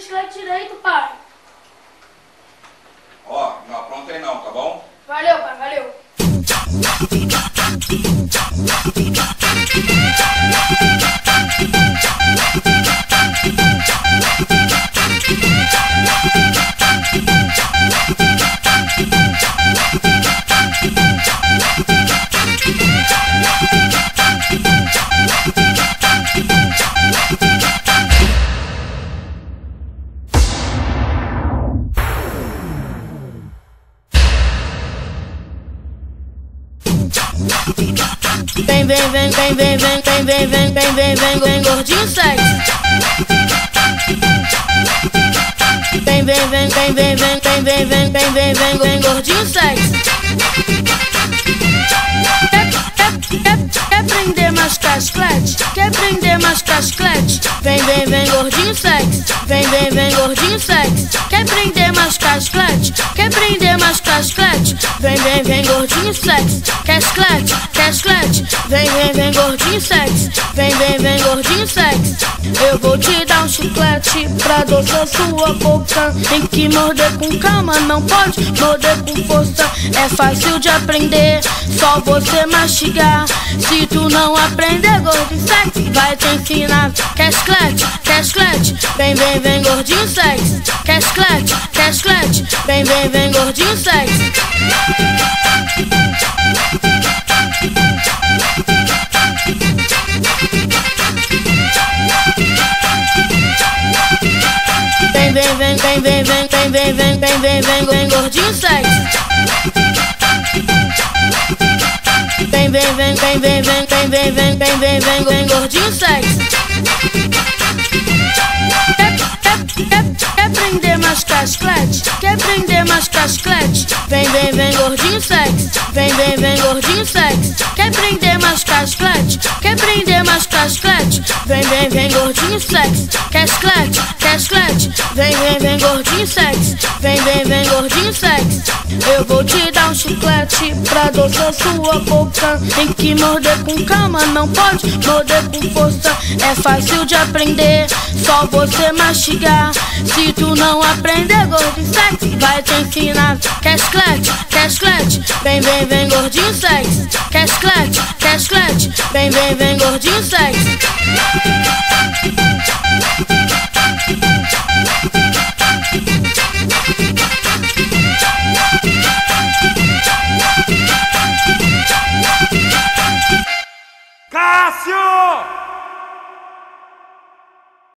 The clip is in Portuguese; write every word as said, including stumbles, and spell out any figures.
bicicleta direito, pai. Ó, não aprontei não, tá bom? Valeu, pai, valeu. Vem, vem, vem, vem, vem, vem, vem, vem, vem, vem, vem, vem, vem, gordinho sexy. Vem, vem, vem, vem, vem, vem, vem, vem, vem, vem, vem, vem, vem, gordinho sexy. Quer, quer, quer, quer prender mais casclete? Quer prender mais casclete? Vem, vem, vem, gordinho sexy. Vem, vem, vem, gordinho sexy. Quer prender mais casclete? Quer prender mais casclete? Vem, vem, vem, gordinho sexy. Casclete, casclete. Vem, vem, vem, gordinho sexy. Vem, vem, vem, gordinho sexy. Eu vou te dar um chiclete pra adoçar sua boca. Tem que morder com calma, não pode morder com força. É fácil de aprender, só você mastigar. Se tu não aprender, gordinho sexy vai te ensinar. Casclete, casclete. Vem, vem, vem, gordinho sexy. Casclete, casclete. Vem, vem, vem, gordinho sexy. Vem, vem, vem, vem, vem, vem, vem, vem, vem, vem, vem, vem, vem, gordinho sexy. Vem, vem, vem, vem, vem, vem, vem, vem, vem, vem, vem, vem, vem, gordinho sexy. Quer, quer, quer, quer prender mais casclete? Quer prender mais casclete? Vem, vem, vem, gordinho sexy. Vem, vem, vem, gordinho sexy. Quer prender mais casclete? Quer prender mais casclete? Vem, vem, vem, gordinho sexy. Casclete, casclete. Vem, vem, vem, gordinho sexy. Vem, vem, vem, gordinho sexy. Eu vou te dar um chiclete pra adoçar sua boca. Tem que morder com calma, não pode morder com força. É fácil de aprender, só você mastigar. Se tu não aprender, gordinho sexy vai te ensinar. Casclete, casclete. Vem, vem, vem, gordinho sexy. Casclete, casclete. Vem, vem, vem, gordinho sexy. Cássio!